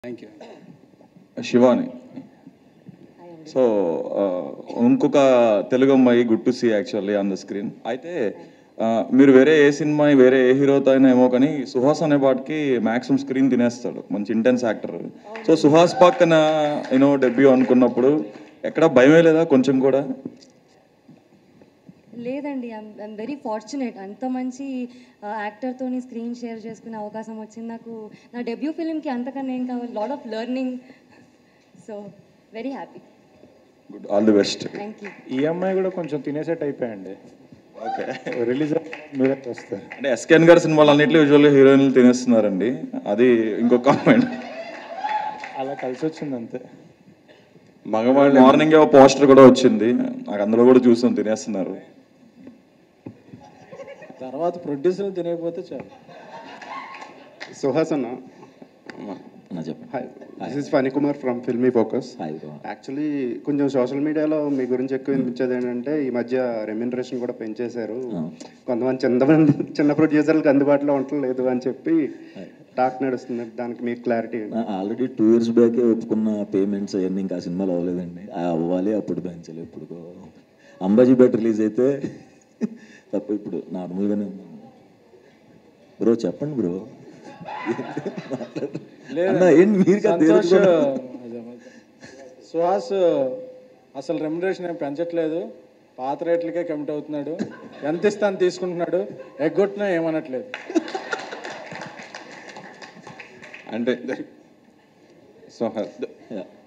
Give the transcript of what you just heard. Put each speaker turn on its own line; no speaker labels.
Thank you.
Shivani. So ఇంకొక తెలుగు అమ్మాయి good to see actually on the screen. అయితే మీరు వేరే ఏ సినిమా వేరే ఏ హీరోతో అయినా ఏమో కానీ సుహాస్ అనే పాటికి మ్యాక్సిమం స్క్రీన్ తినేస్తాడు, మంచి ఇంటెన్స్ యాక్టర్. సో సుహాస్ పక్కన డెబ్యూ అనుకున్నప్పుడు ఎక్కడ భయమే లేదా కొంచెం కూడా?
లేదండి, ఐఎమ్ వెరీ ఫార్చునేట్. అంత మంచి యాక్టర్తో స్క్రీన్ షేర్ చేసుకునే అవకాశం వచ్చింది నాకు. నా డెబ్యూ ఫిలింకి అంతకన్నా ఏం కావాలి, lot of learning. So very happy.
Good, all the best.
Thank you.
ఈ అమ్మాయి కూడా కొంచెం తినేసేట్ అయిపోయండి.
ఓకే,
రిలీజ్ మీరే వస్తారు
అంటే ఎస్కేఎన్ గారి సినిమాలు అన్నింటిలో యూజువల్గా హీరోయిన్లు తినేస్తున్నారండి, అది ఇంకొక కామెంట్.
అలా కలిసి వచ్చింది అంతే.
మగవాళ్ళు మార్నింగ్ పోస్టర్ కూడా వచ్చింది, నాకు అందులో కూడా చూసాం తినేస్తున్నారు.
తర్వాత ప్రొడ్యూసర్లు తినకపోతే చాలు.
సుహాస్ అన్న, this is Phani Kumar from Filmy Focus. Actually కొంచెం సోషల్ మీడియాలో మీ గురించి ఎక్కువ వినిపించేది ఏంటంటే ఈ మధ్య రెమ్యూనరేషన్ కూడా పెంచేశారు, కొంతమంది చిన్న ప్రొడ్యూసర్లకు అందుబాటులో ఉండలేదు అని చెప్పి టాక్ నడుస్తుంది. దానికి మీకు క్లారిటీ?
ఆల్రెడీ 2 years బ్యాకే ఒప్పుకున్న పేమెంట్స్ అవన్నీ ఇంకా సినిమాలు అవ్వలేదండి, అవ్వాలి అప్పుడు పెంచాలి. ఇప్పుడు అంబాజీపేట రిలీజ్ అయితే తప్ప ఇప్పుడు నార్మల్గానే బ్రో. చెప్పండి బ్రో.
సుహాస్ అసలు రెమ్యునరేషన్ ఏం పెంచట్లేదు, పాత రేట్లకే కమిట్ అవుతున్నాడు, ఎంత ఇస్తాను తీసుకుంటున్నాడు, ఎగ్గొట్టినా ఏమనట్లేదు.
అంటే సుహాస్